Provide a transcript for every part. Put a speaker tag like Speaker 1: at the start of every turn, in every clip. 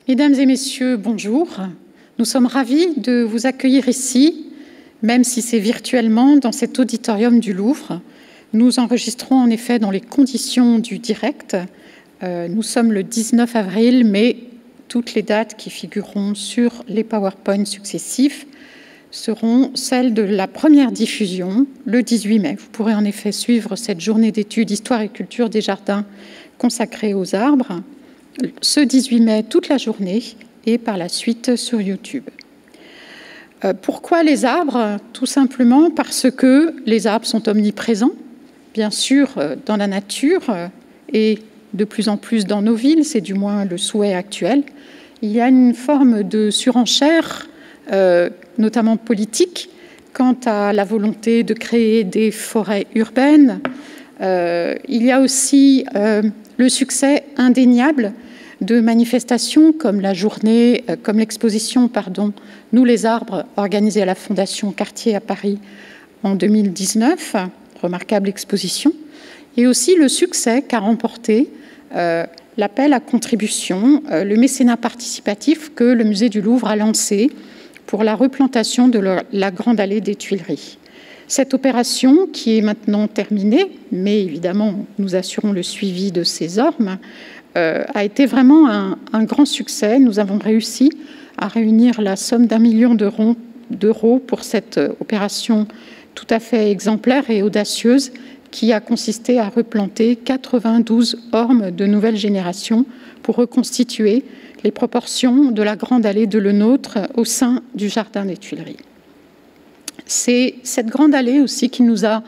Speaker 1: Mesdames et messieurs, bonjour. Nous sommes ravis de vous accueillir ici, même si c'est virtuellement, dans cet auditorium du Louvre. Nous enregistrons en effet dans les conditions du direct. Nous sommes le 19 avril, mais toutes les dates qui figureront sur les PowerPoint successifs seront celles de la première diffusion, le 18 mai. Vous pourrez en effet suivre cette journée d'études Histoire et culture des jardins consacrée aux arbres, ce 18 mai toute la journée et par la suite sur YouTube. Pourquoi les arbres? Tout simplement parce que les arbres sont omniprésents, bien sûr dans la nature et de plus en plus dans nos villes, c'est du moins le souhait actuel. Il y a une forme de surenchère, notamment politique, quant à la volonté de créer des forêts urbaines. Il y a aussi le succès indéniable de manifestations comme la journée, comme l'exposition, Nous les arbres, organisée à la Fondation Cartier à Paris en 2019, remarquable exposition, et aussi le succès qu'a remporté l'appel à contribution, le mécénat participatif que le musée du Louvre a lancé pour la replantation de la Grande Allée des Tuileries. Cette opération, qui est maintenant terminée, mais évidemment nous assurons le suivi de ces ormes, a été vraiment un grand succès. Nous avons réussi à réunir la somme d'1 million d'euros pour cette opération tout à fait exemplaire et audacieuse qui a consisté à replanter 92 ormes de nouvelle génération pour reconstituer les proportions de la Grande Allée de Lenôtre au sein du Jardin des Tuileries. C'est cette Grande Allée aussi qui nous a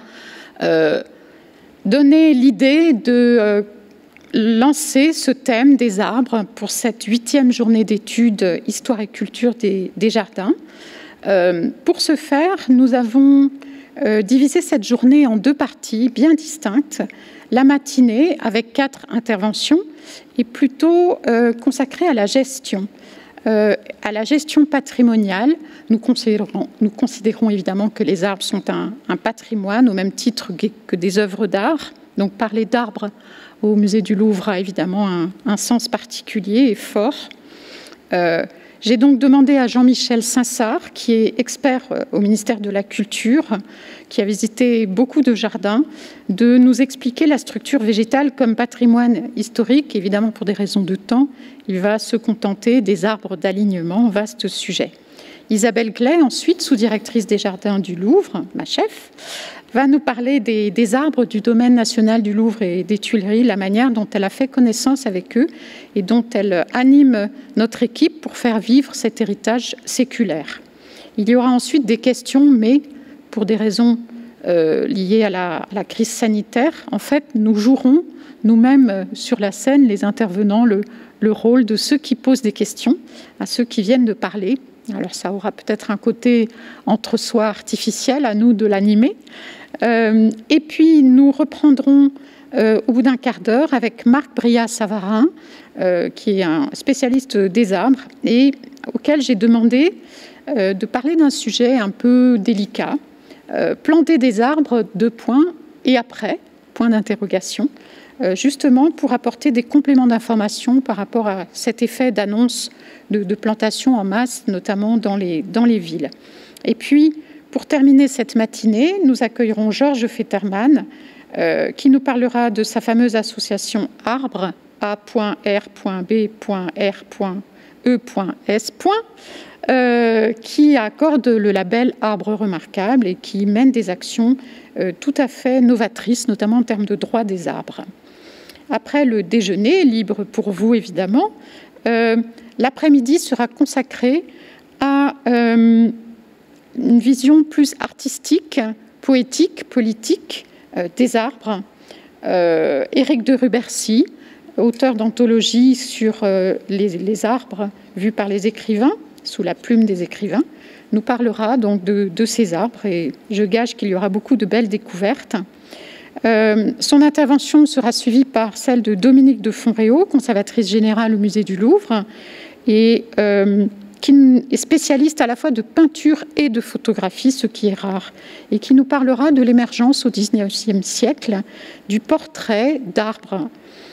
Speaker 1: donné l'idée de lancer ce thème des arbres pour cette 8e journée d'études Histoire et culture des jardins. Pour ce faire, nous avons divisé cette journée en 2 parties bien distinctes. La matinée, avec 4 interventions, est plutôt consacrée à la gestion patrimoniale. Nous considérons évidemment que les arbres sont un patrimoine au même titre que des œuvres d'art. Donc parler d'arbres au musée du Louvre a évidemment un sens particulier et fort. J'ai donc demandé à Jean-Michel Sinsart, qui est expert au ministère de la Culture, qui a visité beaucoup de jardins, de nous expliquer la structure végétale comme patrimoine historique. Évidemment, pour des raisons de temps, il va se contenter des arbres d'alignement, vaste sujet. Isabelle Glay, ensuite, sous-directrice des jardins du Louvre, ma chef, va nous parler des arbres du domaine national du Louvre et des Tuileries, la manière dont elle a fait connaissance avec eux et dont elle anime notre équipe pour faire vivre cet héritage séculaire. Il y aura ensuite des questions, mais pour des raisons liées à la crise sanitaire, en fait, nous jouerons nous-mêmes sur la scène, les intervenants, le rôle de ceux qui posent des questions à ceux qui viennent de parler. Alors ça aura peut-être un côté entre-soi artificiel, à nous de l'animer. Et puis nous reprendrons au bout d'un quart d'heure avec Marc Brillat-Savarin, qui est un spécialiste des arbres et auquel j'ai demandé de parler d'un sujet un peu délicat, planter des arbres, 2 points, et après, point d'interrogation, justement pour apporter des compléments d'information par rapport à cet effet d'annonce de plantation en masse, notamment dans les villes. Et puis, pour terminer cette matinée, nous accueillerons Georges Fetterman, qui nous parlera de sa fameuse association Arbres, A.R.B.R.E.S. Qui accorde le label Arbre remarquable et qui mène des actions tout à fait novatrices, notamment en termes de droit des arbres. Après le déjeuner, libre pour vous évidemment, l'après-midi sera consacré à une vision plus artistique, poétique, politique des arbres. Éric de Rubercy, auteur d'anthologies sur les arbres vus par les écrivains, sous la plume des écrivains, nous parlera donc de ces arbres et je gage qu'il y aura beaucoup de belles découvertes. Son intervention sera suivie par celle de Dominique de Fonréau, conservatrice générale au musée du Louvre, et qui est spécialiste à la fois de peinture et de photographie, ce qui est rare, et qui nous parlera de l'émergence au XIXe siècle du portrait d'arbres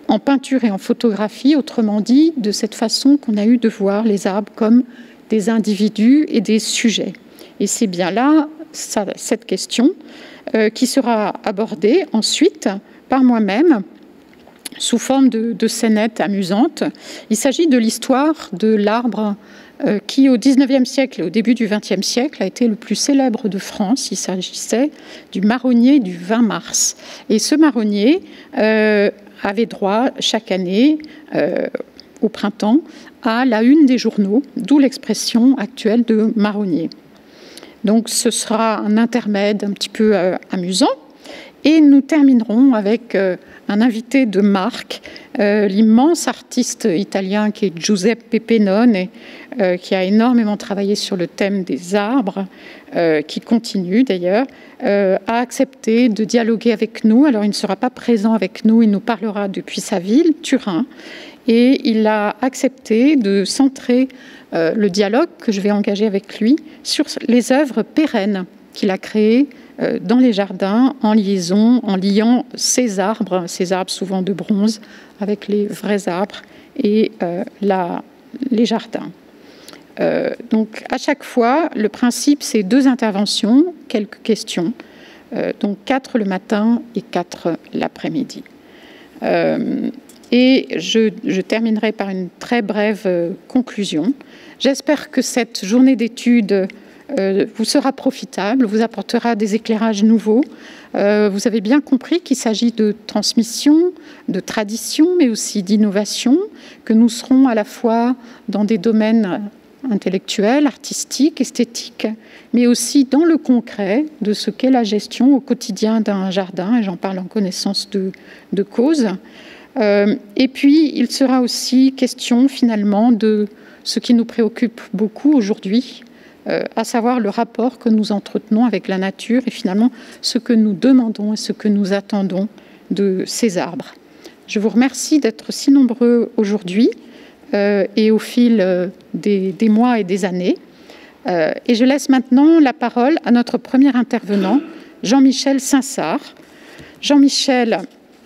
Speaker 1: en peinture et en photographie, autrement dit, de cette façon qu'on a eu de voir les arbres comme des individus et des sujets. Et c'est bien là cette question qui sera abordée ensuite par moi-même sous forme de scénettes amusantes. Il s'agit de l'histoire de l'arbre qui, au XIXe siècle et au début du XXe siècle, a été le plus célèbre de France. Il s'agissait du marronnier du 20 mars. Et ce marronnier avait droit chaque année, au printemps, à la une des journaux, d'où l'expression actuelle de marronnier. Donc ce sera un intermède un petit peu amusant. Et nous terminerons avec un invité de marque, l'immense artiste italien qui est Giuseppe Pennone, qui a énormément travaillé sur le thème des arbres, qui continue d'ailleurs, a accepté de dialoguer avec nous. Alors il ne sera pas présent avec nous, il nous parlera depuis sa ville, Turin, et il a accepté de centrer le dialogue que je vais engager avec lui sur les œuvres pérennes qu'il a créées dans les jardins, en liaison, en liant ces arbres souvent de bronze, avec les vrais arbres et les jardins. Donc à chaque fois, le principe, c'est 2 interventions, quelques questions, donc 4 le matin et 4 l'après-midi. Et je terminerai par une très brève conclusion. J'espère que cette journée d'études vous sera profitable, vous apportera des éclairages nouveaux. Vous avez bien compris qu'il s'agit de transmission, de tradition, mais aussi d'innovation, que nous serons à la fois dans des domaines intellectuels, artistiques, esthétiques, mais aussi dans le concret de ce qu'est la gestion au quotidien d'un jardin, et j'en parle en connaissance de cause. Et puis, il sera aussi question finalement de ce qui nous préoccupe beaucoup aujourd'hui, à savoir le rapport que nous entretenons avec la nature et finalement ce que nous demandons et ce que nous attendons de ces arbres. Je vous remercie d'être si nombreux aujourd'hui et au fil des mois et des années. Et je laisse maintenant la parole à notre premier intervenant, Jean-Michel Sinsart. Jean-Michel,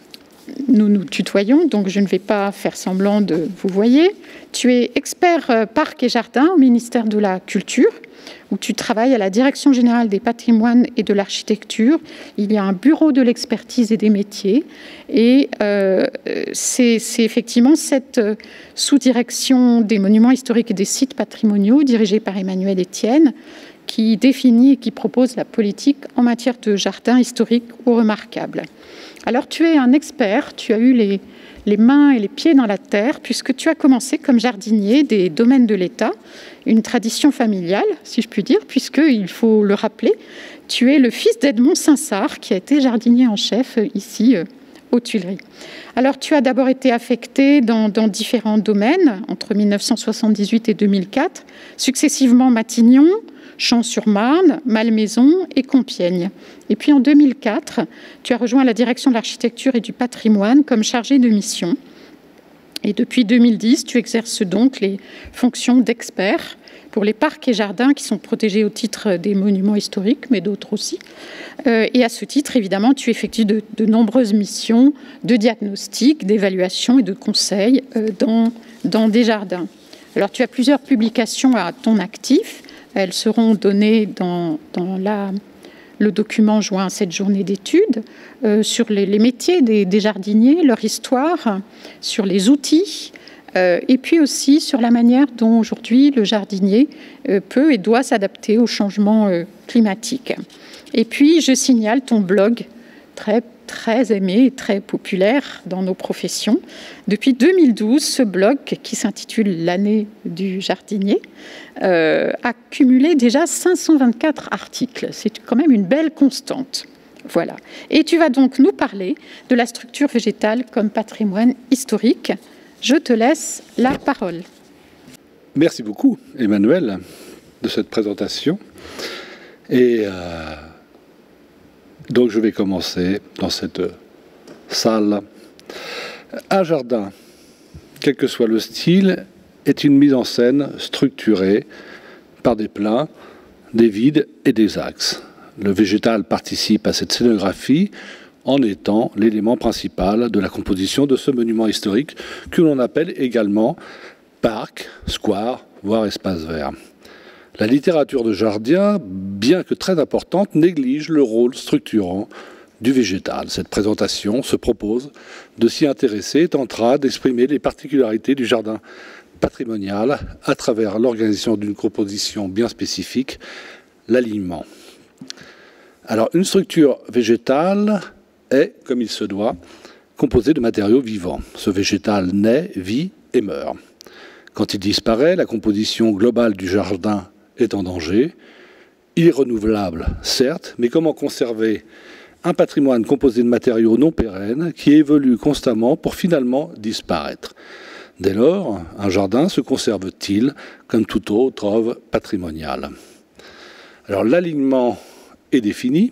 Speaker 1: nous nous tutoyons, donc je ne vais pas faire semblant de vous voyer. Tu es expert parc et jardin au ministère de la Culture, où tu travailles à la Direction générale des patrimoines et de l'architecture. Il y a un bureau de l'expertise et des métiers. Et c'est effectivement cette sous-direction des monuments historiques et des sites patrimoniaux, dirigée par Emmanuel Etienne, qui définit et qui propose la politique en matière de jardins historiques ou remarquables. Alors tu es un expert, tu as eu les mains et les pieds dans la terre, puisque tu as commencé comme jardinier des domaines de l'État, une tradition familiale, si je puis dire, puisqu'il faut le rappeler, tu es le fils d'Edmond Sinsart, qui a été jardinier en chef ici aux Tuileries. Alors tu as d'abord été affecté dans différents domaines, entre 1978 et 2004, successivement Matignon, Champs-sur-Marne, Malmaison et Compiègne. Et puis en 2004, tu as rejoint la direction de l'architecture et du patrimoine comme chargé de mission. Et depuis 2010, tu exerces donc les fonctions d'expert pour les parcs et jardins qui sont protégés au titre des monuments historiques, mais d'autres aussi. Et à ce titre, évidemment, tu effectues de nombreuses missions de diagnostic, d'évaluation et de conseil dans des jardins. Alors tu as plusieurs publications à ton actif. Elles seront données dans le document joint à cette journée d'études, sur les métiers des jardiniers, leur histoire, sur les outils, et puis aussi sur la manière dont aujourd'hui le jardinier peut et doit s'adapter au changement climatique. Et puis je signale ton blog très aimé et très populaire dans nos professions. Depuis 2012, ce blog, qui s'intitule L'année du jardinier, a cumulé déjà 524 articles. C'est quand même une belle constante. Voilà. Et tu vas donc nous parler de la structure végétale comme patrimoine historique. Je te laisse la parole.
Speaker 2: Merci beaucoup, Emmanuel, de cette présentation. Et donc je vais commencer dans cette salle. Un jardin, quel que soit le style, est une mise en scène structurée par des plans, des vides et des axes. Le végétal participe à cette scénographie en étant l'élément principal de la composition de ce monument historique que l'on appelle également parc, square, voire espace vert. La littérature de jardin, bien que très importante, néglige le rôle structurant du végétal. Cette présentation se propose de s'y intéresser et tentera d'exprimer les particularités du jardin patrimonial à travers l'organisation d'une composition bien spécifique, l'alignement. Alors, une structure végétale est, comme il se doit, composée de matériaux vivants. Ce végétal naît, vit et meurt. Quand il disparaît, la composition globale du jardin est en danger. Il est renouvelable, certes, mais comment conserver un patrimoine composé de matériaux non pérennes qui évoluent constamment pour finalement disparaître? Dès lors, un jardin se conserve-t-il comme tout autre œuvre patrimoniale? Alors, l'alignement est défini.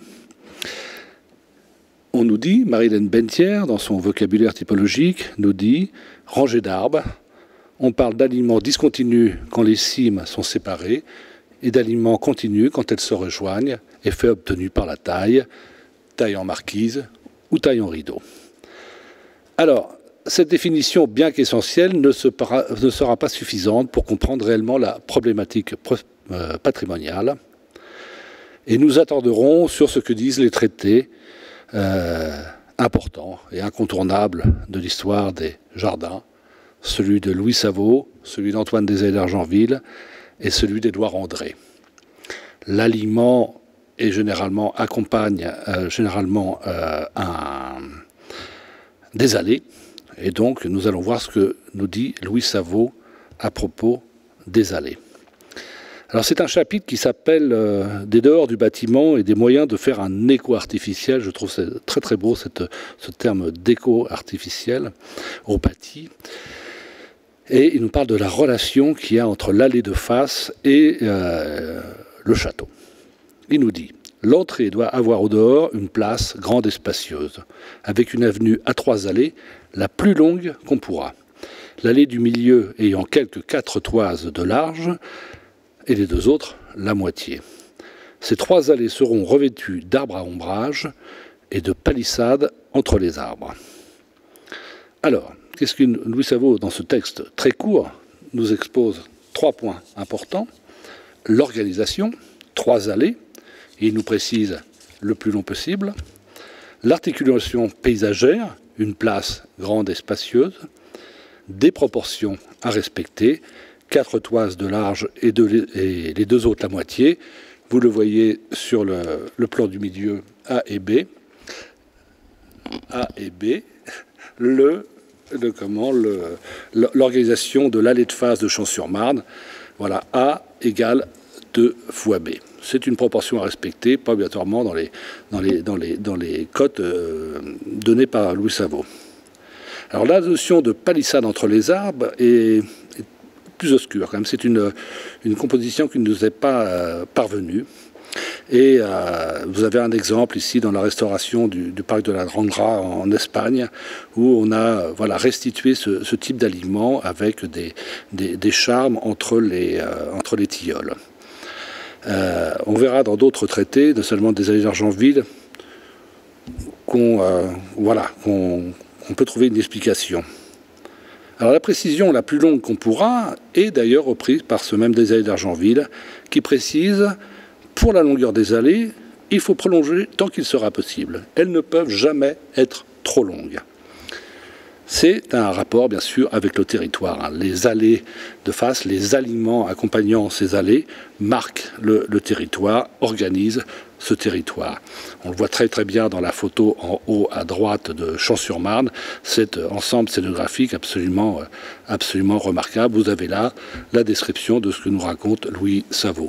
Speaker 2: On nous dit, Marie-Hélène Bentière, dans son vocabulaire typologique, nous dit « rangée d'arbres ». On parle d'alignement discontinu quand les cimes sont séparées et d'alignement continu quand elles se rejoignent, effet obtenu par la taille en marquise ou taille en rideau. Alors, cette définition, bien qu'essentielle, ne sera pas suffisante pour comprendre réellement la problématique patrimoniale. Et nous attarderons sur ce que disent les traités importants et incontournables de l'histoire des jardins, celui de Louis Savot, celui d'Antoine Désailles d'Argenville et celui d'Édouard André. L'alignement est accompagne généralement des allées, et donc nous allons voir ce que nous dit Louis Savot à propos des allées. Alors c'est un chapitre qui s'appelle des dehors du bâtiment et des moyens de faire un écho artificiel. Je trouve c'est très très beau ce terme d'écho artificiel au bâti. Et il nous parle de la relation qu'il y a entre l'allée de face et le château. Il nous dit « L'entrée doit avoir au dehors une place grande et spacieuse, avec une avenue à 3 allées, la plus longue qu'on pourra. L'allée du milieu ayant quelques 4 toises de large, et les 2 autres, la moitié. Ces 3 allées seront revêtues d'arbres à ombrage et de palissades entre les arbres. » Alors, qu'est-ce que Louis Savot, dans ce texte très court, nous expose 3 points importants. L'organisation, 3 allées, et il nous précise le plus long possible. L'articulation paysagère, une place grande et spacieuse. Des proportions à respecter, 4 toises de large et les 2 autres la moitié. Vous le voyez sur le plan du milieu A et B. A et B. L'organisation de l'allée de face de Champs-sur-Marne. Voilà, A égale 2 fois B. C'est une proportion à respecter, pas obligatoirement dans les cotes données par Louis Savot. Alors la notion de palissade entre les arbres est plus obscure quand même. C'est une composition qui ne nous est pas parvenue. Et vous avez un exemple ici dans la restauration du parc de la Granja en Espagne, où on a restitué ce type d'alignement avec des charmes entre les tilleuls. On verra dans d'autres traités, non seulement des allées d'Argenville, qu'on peut trouver une explication. Alors la précision la plus longue qu'on pourra est d'ailleurs reprise par ce même des allées d'Argenville, qui précise « Pour la longueur des allées, il faut prolonger tant qu'il sera possible. Elles ne peuvent jamais être trop longues. » C'est un rapport, bien sûr, avec le territoire. Les allées de face, les alignements accompagnant ces allées marquent le territoire, organisent ce territoire. On le voit très très bien dans la photo en haut à droite de Champs-sur-Marne, cet ensemble scénographique absolument remarquable. Vous avez là la description de ce que nous raconte Louis Savot.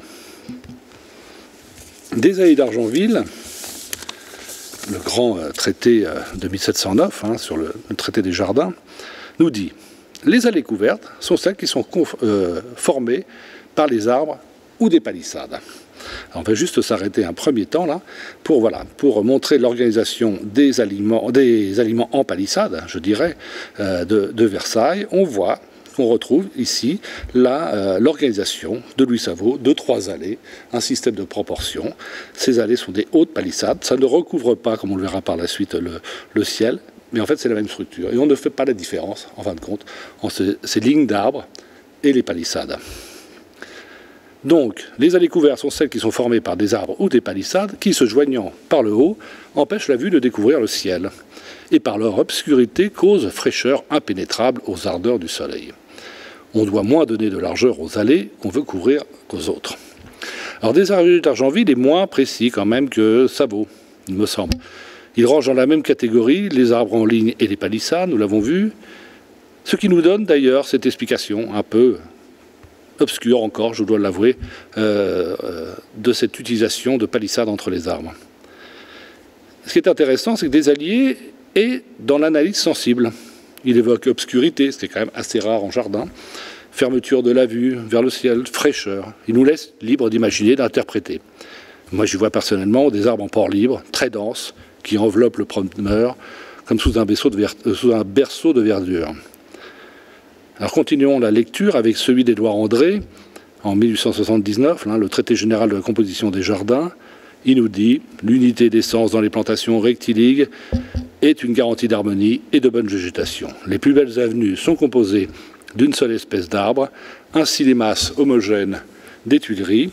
Speaker 2: Des allées d'Argenville, le grand traité de 1709 sur le traité des jardins, nous dit « Les allées couvertes sont celles qui sont formées par les arbres ou des palissades. » On va juste s'arrêter un premier temps là pour montrer l'organisation des aliments en palissade, je dirais, de Versailles. On voit qu'on retrouve ici l'organisation de Louis Savot de 3 allées, un système de proportion. Ces allées sont des hautes palissades. Ça ne recouvre pas, comme on le verra par la suite, le ciel, mais en fait c'est la même structure. Et on ne fait pas la différence, en fin de compte, entre ces lignes d'arbres et les palissades. Donc, les allées couvertes sont celles qui sont formées par des arbres ou des palissades qui, se joignant par le haut, empêchent la vue de découvrir le ciel et par leur obscurité causent fraîcheur impénétrable aux ardeurs du soleil. On doit moins donner de largeur aux allées qu'on veut couvrir qu'aux autres. Alors, Desargues d'Argenville est moins précis quand même que Savot, il me semble. Il range dans la même catégorie les arbres en ligne et les palissades, nous l'avons vu, ce qui nous donne d'ailleurs cette explication un peu obscure encore, je dois l'avouer, de cette utilisation de palissades entre les arbres. Ce qui est intéressant, c'est que Desalliés est dans l'analyse sensible. Il évoque obscurité, ce qui est quand même assez rare en jardin, fermeture de la vue vers le ciel, fraîcheur. Il nous laisse libre d'imaginer, d'interpréter. Moi, j'y vois personnellement des arbres en port libre, très denses, qui enveloppent le promeneur, comme sous un berceau de verdure. Alors continuons la lecture avec celui d'Édouard André, en 1879, le traité général de la composition des jardins. Il nous dit « L'unité d'essence dans les plantations rectiliques est une garantie d'harmonie et de bonne végétation. Les plus belles avenues sont composées d'une seule espèce d'arbre. Ainsi les masses homogènes des Tuileries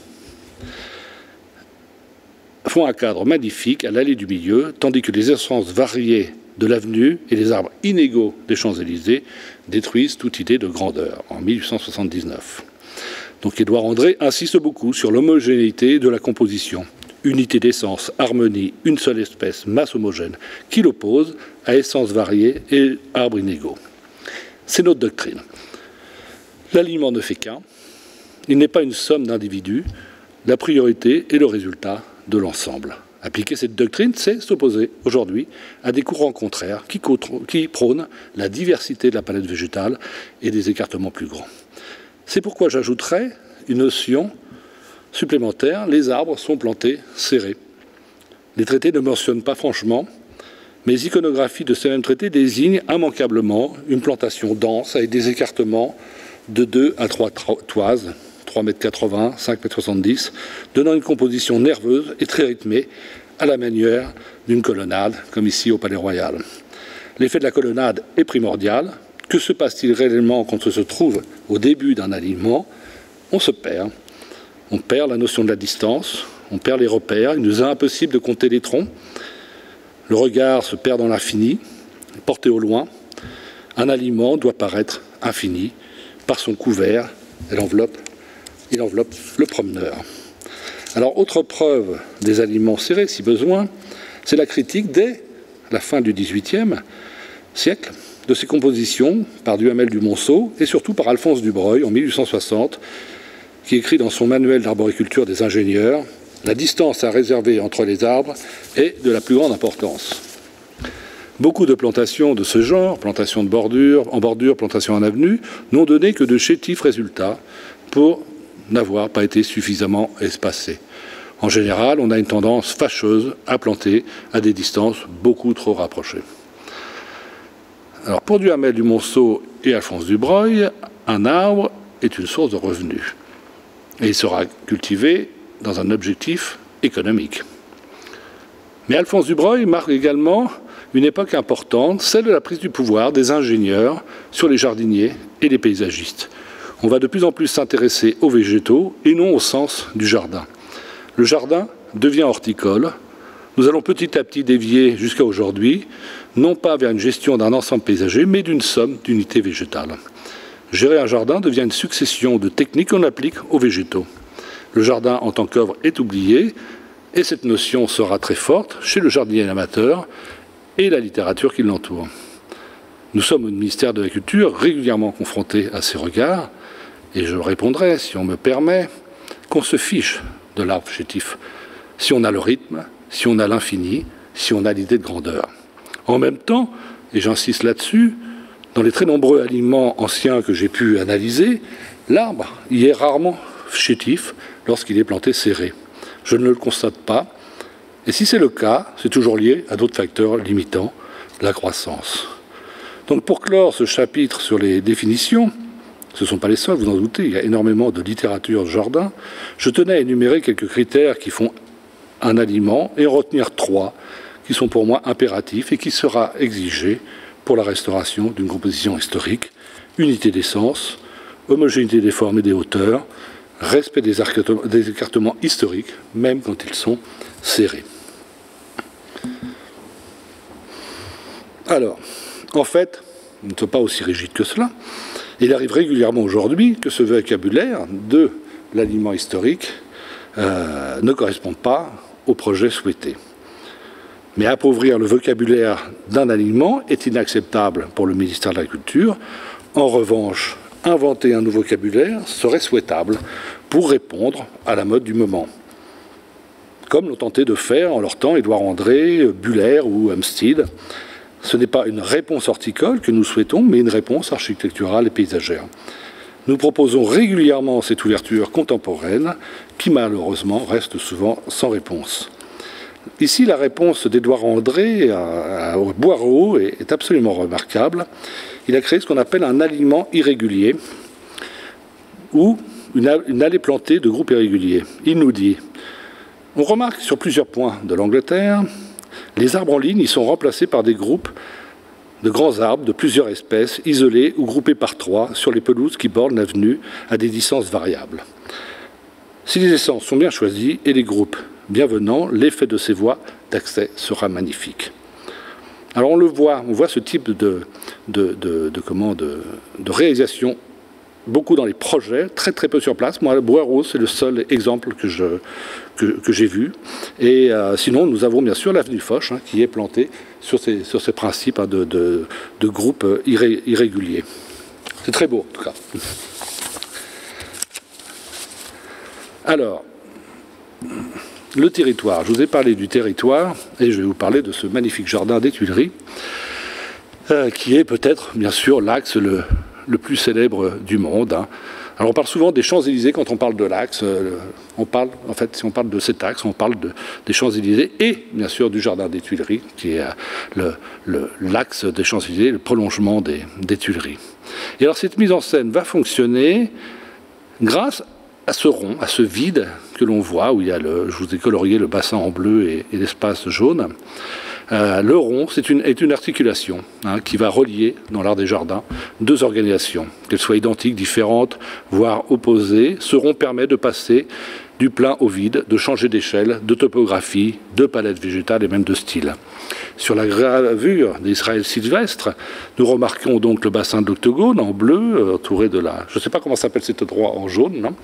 Speaker 2: font un cadre magnifique à l'allée du milieu, tandis que les essences variées de l'avenue et les arbres inégaux des Champs-Élysées détruisent toute idée de grandeur, en 1879. Donc Édouard André insiste beaucoup sur l'homogénéité de la composition. Unité d'essence, harmonie, une seule espèce, masse homogène, qui l'oppose à essences variées et arbres inégaux. C'est notre doctrine. L'alignement ne fait qu'un. Il n'est pas une somme d'individus. La priorité est le résultat de l'ensemble. Appliquer cette doctrine, c'est s'opposer aujourd'hui à des courants contraires qui prônent la diversité de la palette végétale et des écartements plus grands. C'est pourquoi j'ajouterais une notion supplémentaire, les arbres sont plantés serrés. Les traités ne mentionnent pas franchement, mais les iconographies de ces mêmes traités désignent immanquablement une plantation dense avec des écartements de 2 à 3 toises, 3,80 m, 5,70 m, donnant une composition nerveuse et très rythmée à la manière d'une colonnade, comme ici au Palais Royal. L'effet de la colonnade est primordial. Que se passe-t-il réellement quand on se trouve au début d'un alignement? On se perd. On perd la notion de la distance, on perd les repères, il nous est impossible de compter les troncs. Le regard se perd dans l'infini, porté au loin. Un aliment doit paraître infini. Par son couvert, il enveloppe le promeneur. Alors, autre preuve des aliments serrés, si besoin, c'est la critique dès la fin du XVIIIe siècle de ces compositions par Duhamel du Monceau et surtout par Alphonse Dubreuil en 1860, qui écrit dans son manuel d'arboriculture des ingénieurs « La distance à réserver entre les arbres est de la plus grande importance ». Beaucoup de plantations de ce genre, plantations en bordure, plantations en avenue, n'ont donné que de chétifs résultats pour n'avoir pas été suffisamment espacées. En général, on a une tendance fâcheuse à planter à des distances beaucoup trop rapprochées. Alors, pour Duhamel du Monceau et Alphonse Dubreuil, un arbre est une source de revenus. Et il sera cultivé dans un objectif économique. Mais Alphonse Dubreuil marque également une époque importante, celle de la prise du pouvoir des ingénieurs sur les jardiniers et les paysagistes. On va de plus en plus s'intéresser aux végétaux et non au sens du jardin. Le jardin devient horticole. Nous allons petit à petit dévier jusqu'à aujourd'hui, non pas vers une gestion d'un ensemble paysager, mais d'une somme d'unités végétales. Gérer un jardin devient une succession de techniques qu'on applique aux végétaux. Le jardin en tant qu'œuvre est oublié, et cette notion sera très forte chez le jardinier amateur et la littérature qui l'entoure. Nous sommes au ministère de la Culture régulièrement confrontés à ces regards, et je répondrai, si on me permet, qu'on se fiche de l'arbre chétif, si on a le rythme, si on a l'infini, si on a l'idée de grandeur. En même temps, et j'insiste là-dessus, dans les très nombreux aliments anciens que j'ai pu analyser, l'arbre y est rarement chétif lorsqu'il est planté serré. Je ne le constate pas, et si c'est le cas, c'est toujours lié à d'autres facteurs limitant la croissance. Donc pour clore ce chapitre sur les définitions, Ce ne sont pas les seuls, vous en doutez, il y a énormément de littérature de jardin. Je tenais à énumérer quelques critères qui font un aliment et en retenir 3 qui sont pour moi impératifs et qui sera exigé pour la restauration d'une composition historique: unité d'essence, homogénéité des formes et des hauteurs, respect des écartements historiques, même quand ils sont serrés. Alors, en fait, nous ne sommes pas aussi rigides que cela. Il arrive régulièrement aujourd'hui que ce vocabulaire de l'aliment historique ne correspond pas au projet souhaité. Mais appauvrir le vocabulaire d'un aliment est inacceptable pour le ministère de la Culture. En revanche, inventer un nouveau vocabulaire serait souhaitable pour répondre à la mode du moment, comme l'ont tenté de faire en leur temps Édouard André, Buller ou Umstead. Ce n'est pas une réponse horticole que nous souhaitons, mais une réponse architecturale et paysagère. Nous proposons régulièrement cette ouverture contemporaine qui malheureusement reste souvent sans réponse. Ici, la réponse d'Édouard André au Boireau est absolument remarquable. Il a créé ce qu'on appelle un aliment irrégulier ou une allée plantée de groupes irréguliers. Il nous dit: on remarque sur plusieurs points de l'Angleterre, les arbres en ligne y sont remplacés par des groupes de grands arbres de plusieurs espèces, isolés ou groupés par 3 sur les pelouses qui bordent l'avenue à des distances variables. Si les essences sont bien choisies et les groupes bienvenants, l'effet de ces voies d'accès sera magnifique. Alors on le voit, on voit ce type de réalisation beaucoup dans les projets, très très peu sur place. Moi, le Boireau, c'est le seul exemple que j'ai vu. Et sinon, nous avons bien sûr l'avenue Foch, qui est plantée sur ces principes de groupes irréguliers. C'est très beau, en tout cas. Alors, le territoire. Je vous ai parlé du territoire et je vais vous parler de ce magnifique jardin des Tuileries, qui est peut-être, bien sûr, l'axe le plus célèbre du monde. Alors on parle souvent des Champs-Élysées quand on parle de l'axe. Si on parle de cet axe, on parle des Champs-Élysées et bien sûr du jardin des Tuileries, qui est l'axe des Champs-Élysées, le prolongement des Tuileries. Et alors cette mise en scène va fonctionner grâce à ce rond, à ce vide que l'on voit, où il y a je vous ai colorié le bassin en bleu et l'espace jaune. Le rond est une articulation qui va relier, dans l'art des jardins, 2 organisations, qu'elles soient identiques, différentes, voire opposées. Ce rond permet de passer du plein au vide, de changer d'échelle, de topographie, de palette végétale et même de style. Sur la gravure d'Israël Sylvestre, nous remarquons donc le bassin de l'octogone en bleu, entouré de je ne sais pas comment s'appelle cet endroit en jaune, non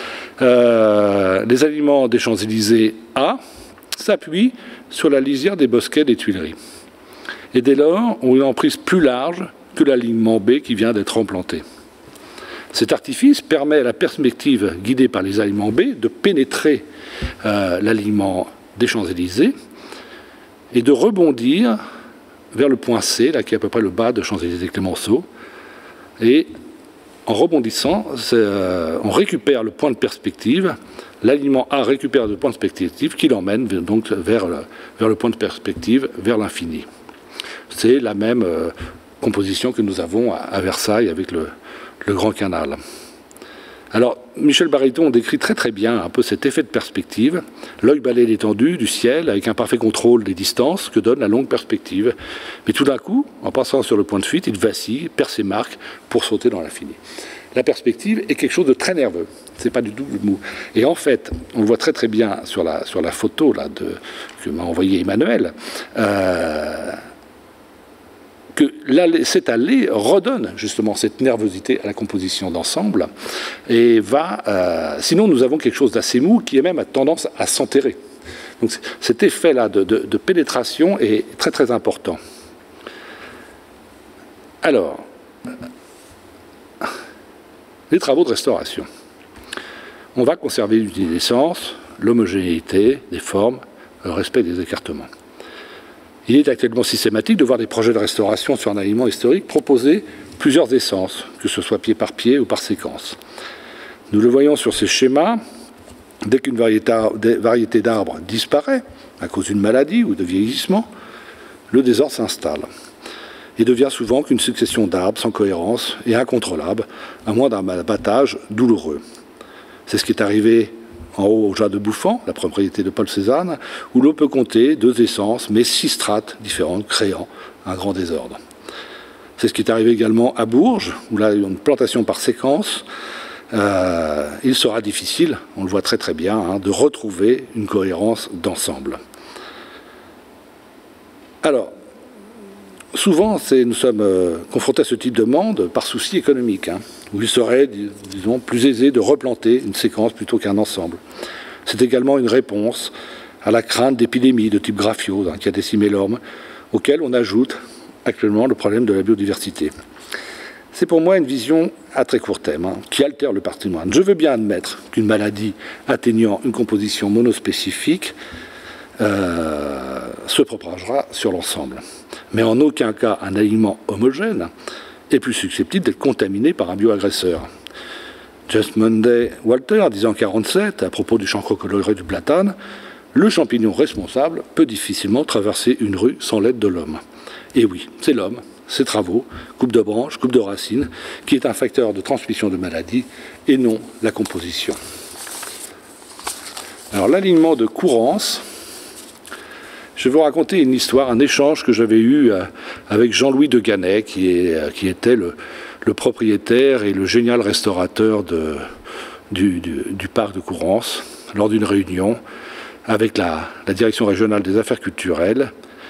Speaker 2: les aliments des Champs-Élysées A s'appuient sur la lisière des bosquets des Tuileries. Et dès lors, ont une emprise plus large que l'alignement B qui vient d'être implanté. Cet artifice permet à la perspective guidée par les aliments B de pénétrer l'alignement des Champs-Élysées et de rebondir vers le point C, là qui est à peu près le bas de Champs-Élysées-Clémenceau. Et en rebondissant, on récupère le point de perspective. L'alignement A récupère le point de perspective qui l'emmène donc vers le point de perspective, vers l'infini. C'est la même composition que nous avons à Versailles avec le Grand Canal. Alors, Michel Baryton décrit très très bien un peu cet effet de perspective, l'œil balaie l'étendue du ciel avec un parfait contrôle des distances que donne la longue perspective. Mais tout d'un coup, en passant sur le point de fuite, il vacille, perd ses marques pour sauter dans l'infini. La perspective est quelque chose de très nerveux. C'est pas du tout mou. Et en fait, on le voit très très bien sur la photo là, que m'a envoyé Emmanuel, que cette allée redonne justement cette nervosité à la composition d'ensemble et sinon nous avons quelque chose d'assez mou qui est même à tendance à s'enterrer. Donc cet effet-là de pénétration est très très important. Alors, les travaux de restauration. On va conserver l'unité d'essence, l'homogénéité des formes, le respect des écartements. Il est actuellement systématique de voir des projets de restauration sur un aliment historique proposer plusieurs essences, que ce soit pied par pied ou par séquence. Nous le voyons sur ces schémas, dès qu'une variété d'arbres disparaît à cause d'une maladie ou de vieillissement, le désordre s'installe. et devient souvent qu'une succession d'arbres sans cohérence et incontrôlable, à moins d'un abattage douloureux. C'est ce qui est arrivé en haut au Jas de Bouffan, la propriété de Paul Cézanne, où l'on peut compter 2 essences, mais 6 strates différentes, créant un grand désordre. C'est ce qui est arrivé également à Bourges, où là, il y a une plantation par séquence. Il sera difficile, on le voit très très bien, hein, de retrouver une cohérence d'ensemble. Alors, souvent, nous sommes confrontés à ce type de demande par souci économique, hein, où il serait, disons, plus aisé de replanter une séquence plutôt qu'un ensemble. C'est également une réponse à la crainte d'épidémies de type graphiose, hein, qui a décimé l'homme, auquel on ajoute actuellement le problème de la biodiversité. C'est pour moi une vision à très court terme, hein, qui altère le patrimoine. Je veux bien admettre qu'une maladie atteignant une composition monospécifique se propagera sur l'ensemble. Mais en aucun cas un aliment homogène est plus susceptible d'être contaminé par un bioagresseur. Just Monday Walter disait en 1947, à propos du chancre coloré du platane, le champignon responsable peut difficilement traverser une rue sans l'aide de l'homme. Et oui, c'est l'homme, ses travaux, coupe de branches, coupe de racines, qui est un facteur de transmission de maladies et non la composition. Alors l'alignement de Courrance, je vais vous raconter une histoire, un échange que j'avais eu avec Jean-Louis de Ganay, qui était le propriétaire et le génial restaurateur du parc de Courrance, lors d'une réunion avec la direction régionale des affaires culturelles.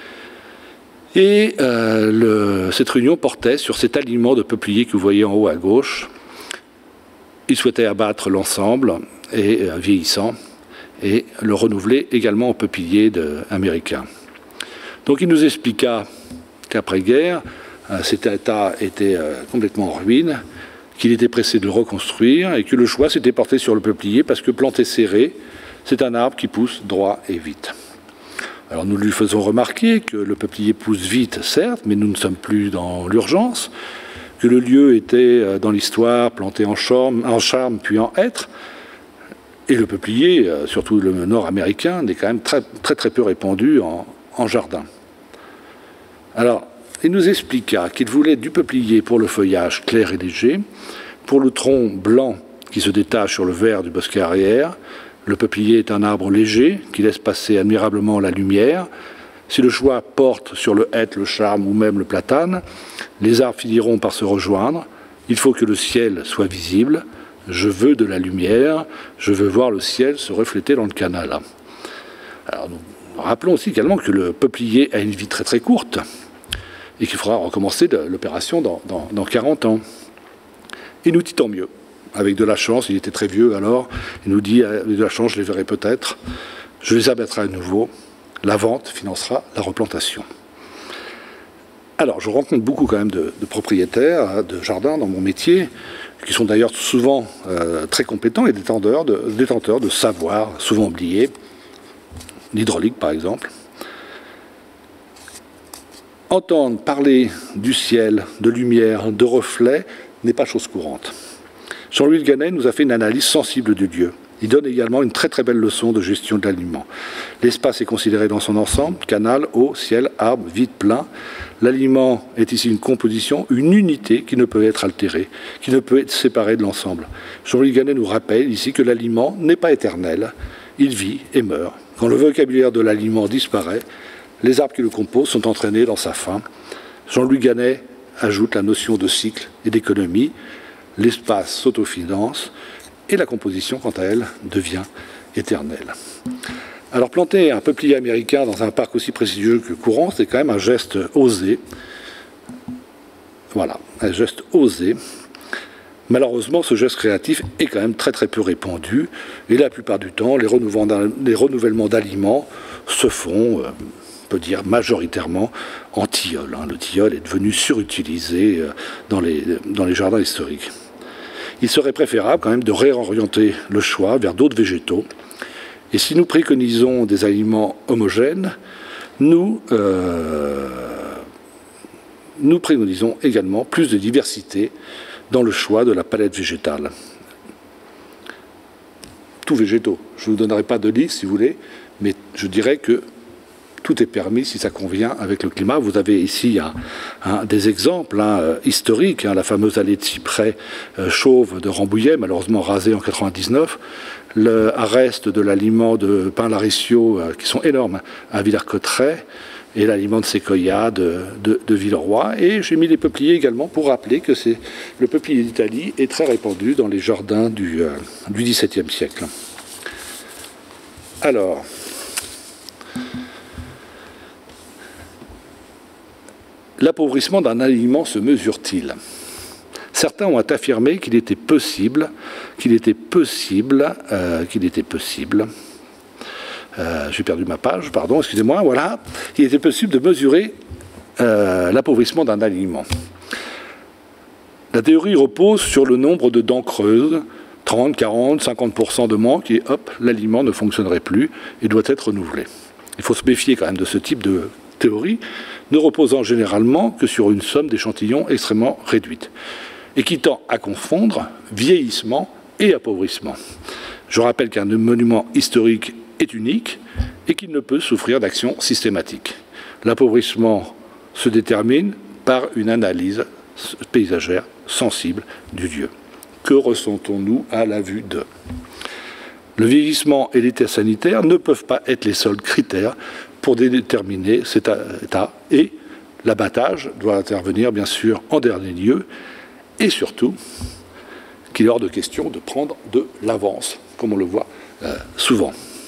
Speaker 2: Et cette réunion portait sur cet alignement de peupliers que vous voyez en haut à gauche. Il souhaitait abattre l'ensemble et vieillissant et le renouveler également en peupliers américains. Donc il nous expliqua qu'après-guerre, cet état était complètement en ruine, qu'il était pressé de le reconstruire et que le choix s'était porté sur le peuplier parce que planté serré, c'est un arbre qui pousse droit et vite. Alors nous lui faisons remarquer que le peuplier pousse vite, certes, mais nous ne sommes plus dans l'urgence, que le lieu était dans l'histoire planté en charme puis en hêtre, et le peuplier, surtout le nord-américain, n'est quand même très, très, très peu répandu en jardin. Alors, il nous expliqua qu'il voulait du peuplier pour le feuillage clair et léger, pour le tronc blanc qui se détache sur le vert du bosquet arrière. Le peuplier est un arbre léger qui laisse passer admirablement la lumière. Si le choix porte sur le hêtre, le charme ou même le platane, les arbres finiront par se rejoindre. Il faut que le ciel soit visible. Je veux de la lumière, je veux voir le ciel se refléter dans le canal. Alors, nous rappelons aussi également que le peuplier a une vie très très courte et qu'il faudra recommencer l'opération dans 40 ans. Il nous dit tant mieux. Avec de la chance, il était très vieux alors, il nous dit, avec de la chance, je les verrai peut-être, je les abattrai à nouveau, la vente financera la replantation. Alors, je rencontre beaucoup quand même de propriétaires de jardins dans mon métier, qui sont d'ailleurs souvent très compétents et détenteurs de savoir, souvent oubliés, l'hydraulique par exemple. Entendre parler du ciel, de lumière, de reflets, n'est pas chose courante. Jean-Louis de Ganay nous a fait une analyse sensible du lieu. Il donne également une très très belle leçon de gestion de l'aliment. L'espace est considéré dans son ensemble, canal, eau, ciel, arbre, vide, plein. L'aliment est ici une composition, une unité qui ne peut être altérée, qui ne peut être séparée de l'ensemble. Jean-Louis de Ganay nous rappelle ici que l'aliment n'est pas éternel, il vit et meurt. Quand le vocabulaire de l'aliment disparaît, les arbres qui le composent sont entraînés dans sa fin. Jean-Louis de Ganay ajoute la notion de cycle et d'économie. L'espace s'autofinance et la composition, quant à elle, devient éternelle. Alors planter un peuplier américain dans un parc aussi prestigieux que Courrance, c'est quand même un geste osé. Voilà, un geste osé. Malheureusement, ce geste créatif est quand même très très peu répandu et la plupart du temps, les renouvellements d'aliments se font, on peut dire majoritairement, en tilleul. Le tilleul est devenu surutilisé dans les jardins historiques. Il serait préférable quand même de réorienter le choix vers d'autres végétaux. Et si nous préconisons des aliments homogènes, nous préconisons également plus de diversité dans le choix de la palette végétale. Tous végétaux. Je ne vous donnerai pas de liste si vous voulez, mais je dirais que tout est permis si ça convient avec le climat. Vous avez ici des exemples historiques, la fameuse allée de cyprès chauve de Rambouillet, malheureusement rasée en 99, un reste de l'aliment de pin laricio qui sont énormes à Villers-Cotterêts, et l'aliment de séquoia de Villeroy. Et j'ai mis les peupliers également pour rappeler que le peuplier d'Italie est très répandu dans les jardins du XVIIe siècle. Alors, l'appauvrissement d'un aliment se mesure-t-il? Certains ont affirmé qu'il était possible, j'ai perdu ma page, pardon, excusez-moi, voilà, il était possible de mesurer l'appauvrissement d'un aliment. La théorie repose sur le nombre de dents creuses, 30, 40, 50% de manque, et hop, l'aliment ne fonctionnerait plus et doit être renouvelé. Il faut se méfier quand même de ce type de théorie, ne reposant généralement que sur une somme d'échantillons extrêmement réduite, et qui tend à confondre vieillissement et appauvrissement. Je rappelle qu'un monument historique est unique et qu'il ne peut souffrir d'action systématique. L'appauvrissement se détermine par une analyse paysagère sensible du lieu. Que ressentons-nous à la vue de? Le vieillissement et l'état sanitaire ne peuvent pas être les seuls critères pour déterminer cet état, et l'abattage doit intervenir bien sûr en dernier lieu, et surtout qu'il est hors de question de prendre de l'avance, comme on le voit souvent.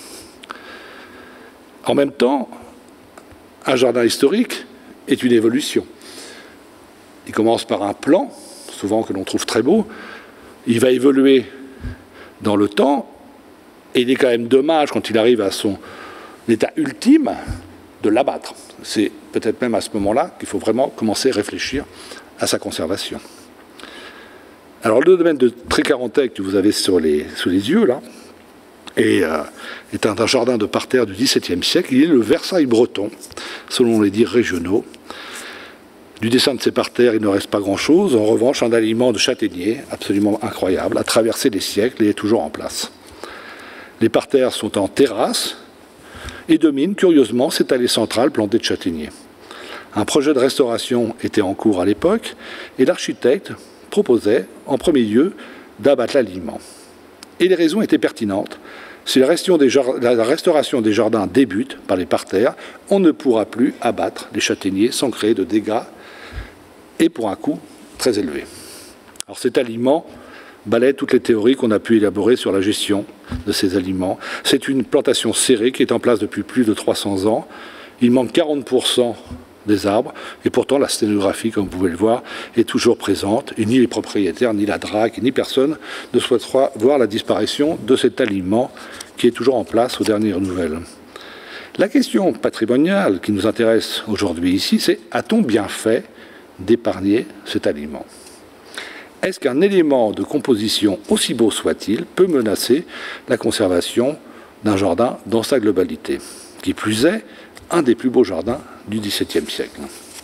Speaker 2: En même temps, un jardin historique est une évolution. Il commence par un plan, souvent que l'on trouve très beau, il va évoluer dans le temps, et il est quand même dommage, quand il arrive à son état ultime, de l'abattre. C'est peut-être même à ce moment-là qu'il faut vraiment commencer à réfléchir à sa conservation. Alors le domaine de Trécarantec que vous avez sous les yeux, là, est un jardin de parterre du XVIIe siècle. Il est le Versailles breton, selon les dires régionaux. Du dessin de ces parterres, il ne reste pas grand-chose. En revanche, un aliment de châtaignier absolument incroyable, a traversé les siècles et est toujours en place. Les parterres sont en terrasse et dominent curieusement cette allée centrale plantée de châtaigniers. Un projet de restauration était en cours à l'époque et l'architecte proposait en premier lieu d'abattre l'aliment. Et les raisons étaient pertinentes. Si la restauration des jardins débute par les parterres, on ne pourra plus abattre les châtaigniers sans créer de dégâts et pour un coût très élevé. Alors cet aliment balaie toutes les théories qu'on a pu élaborer sur la gestion de ces aliments. C'est une plantation serrée qui est en place depuis plus de 300 ans. Il manque 40% des arbres, et pourtant la sténographie, comme vous pouvez le voir, est toujours présente, et ni les propriétaires, ni la DRAC, ni personne ne souhaitera voir la disparition de cet aliment qui est toujours en place aux dernières nouvelles. La question patrimoniale qui nous intéresse aujourd'hui ici, c'est: a-t-on bien fait d'épargner cet aliment? Est-ce qu'un élément de composition, aussi beau soit-il, peut menacer la conservation d'un jardin dans sa globalité? Qui plus est, un des plus beaux jardins du XVIIe siècle.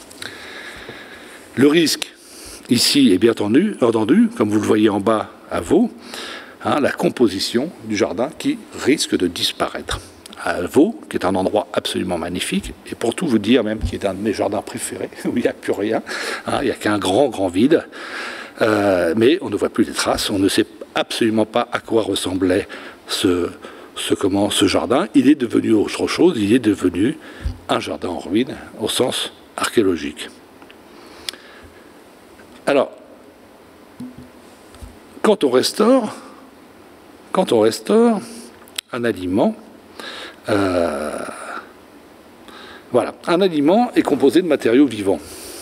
Speaker 2: Le risque, ici, est bien entendu, comme vous le voyez en bas à Vaux, la composition du jardin qui risque de disparaître. À Vaux, qui est un endroit absolument magnifique, et pour tout vous dire, même qui est un de mes jardins préférés, où il n'y a plus rien, il n'y a qu'un grand vide, mais on ne voit plus les traces, on ne sait absolument pas à quoi ressemblait ce jardin. Il est devenu autre chose, il est devenu un jardin en ruine au sens archéologique. Alors, quand on restaure un aliment, voilà, un aliment est composé de matériaux vivants.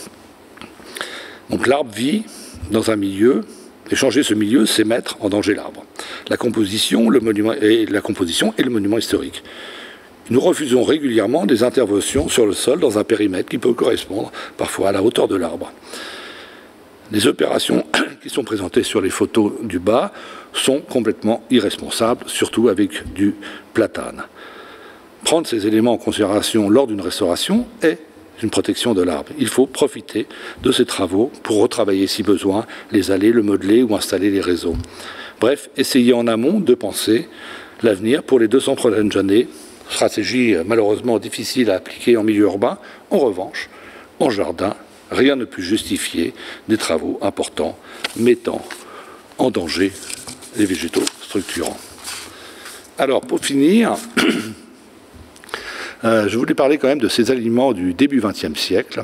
Speaker 2: Donc l'arbre vit dans un milieu, et changer ce milieu, c'est mettre en danger l'arbre. La composition et le monument historique. Nous refusons régulièrement des interventions sur le sol dans un périmètre qui peut correspondre parfois à la hauteur de l'arbre. Les opérations qui sont présentées sur les photos du bas sont complètement irresponsables, surtout avec du platane. Prendre ces éléments en considération lors d'une restauration est une protection de l'arbre. Il faut profiter de ces travaux pour retravailler si besoin les allées, le modeler ou installer les réseaux. Bref, essayez en amont de penser l'avenir pour les 200 prochaines années Stratégie malheureusement difficile à appliquer en milieu urbain. En revanche, en jardin, rien ne peut justifier des travaux importants mettant en danger les végétaux structurants. Alors, pour finir, je voulais parler quand même de ces aliments du début XXe siècle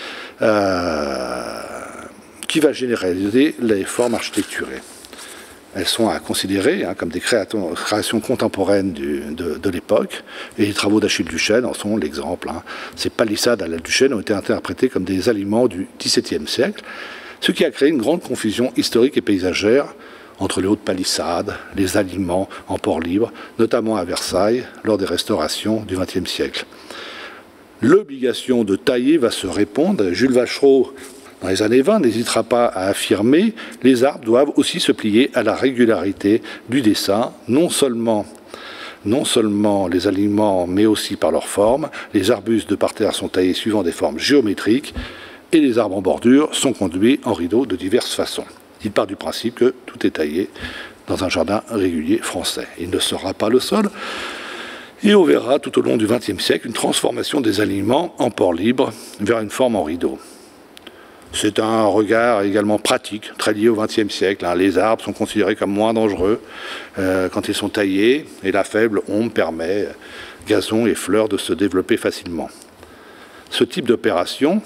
Speaker 2: qui va généraliser les formes architecturées. Elles sont à considérer comme des créations contemporaines de l'époque, et les travaux d'Achille Duchesne en sont l'exemple. Ces palissades à la Duchesne ont été interprétées comme des aliments du XVIIe siècle, ce qui a créé une grande confusion historique et paysagère entre les hautes palissades, les aliments en port libre, notamment à Versailles, lors des restaurations du XXe siècle. L'obligation de tailler va se répondre. Jules Vachereau, dans les années 20, n'hésitera pas à affirmer « Les arbres doivent aussi se plier à la régularité du dessin, non seulement les aliments, mais aussi par leur forme. Les arbustes de parterre sont taillés suivant des formes géométriques et les arbres en bordure sont conduits en rideaux de diverses façons. » Il part du principe que tout est taillé dans un jardin régulier français. Il ne sera pas le seul. Et on verra tout au long du XXe siècle une transformation des aliments en port libre vers une forme en rideau. C'est un regard également pratique, très lié au XXe siècle. Les arbres sont considérés comme moins dangereux quand ils sont taillés, et la faible ombre permet gazons et fleurs de se développer facilement. Ce type d'opération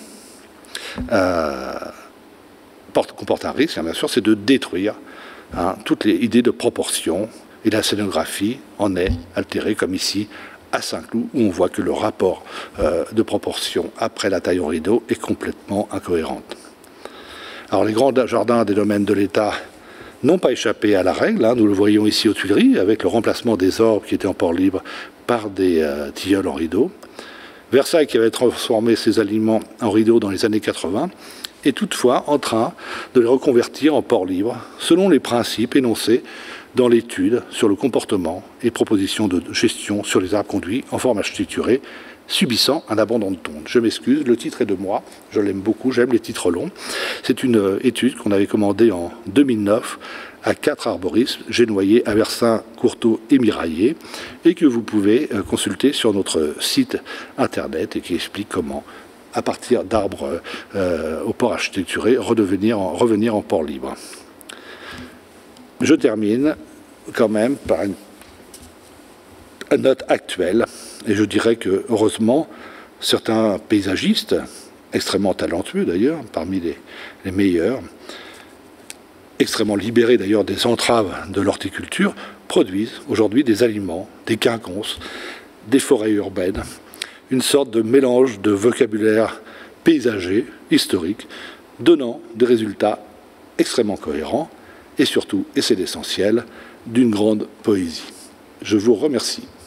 Speaker 2: comporte un risque, bien sûr, c'est de détruire toutes les idées de proportion, et la scénographie en est altérée, comme ici à Saint-Cloud, où on voit que le rapport de proportion après la taille au rideau est complètement incohérente. Alors les grands jardins des domaines de l'État n'ont pas échappé à la règle. Nous le voyons ici aux Tuileries, avec le remplacement des orbes qui étaient en port libre par des tilleuls en rideau. Versailles, qui avait transformé ses aliments en rideaux dans les années 80, est toutefois en train de les reconvertir en port libre, selon les principes énoncés dans l'étude sur le comportement et propositions de gestion sur les arbres conduits en forme architecturée, subissant un abandon de tonte. Je m'excuse, le titre est de moi, je l'aime beaucoup, j'aime les titres longs. C'est une étude qu'on avait commandée en 2009 à 4 arboristes, Génoyer, Aversin, Courteau et Miraillé, et que vous pouvez consulter sur notre site internet et qui explique comment, à partir d'arbres au port architecturé, revenir en port libre. Je termine quand même par une note actuelle, et je dirais que, heureusement, certains paysagistes, extrêmement talentueux d'ailleurs, parmi les meilleurs, extrêmement libérés d'ailleurs des entraves de l'horticulture, produisent aujourd'hui des aliments, des quinconces, des forêts urbaines, une sorte de mélange de vocabulaire paysager, historique, donnant des résultats extrêmement cohérents, et surtout, et c'est l'essentiel, d'une grande poésie. Je vous remercie.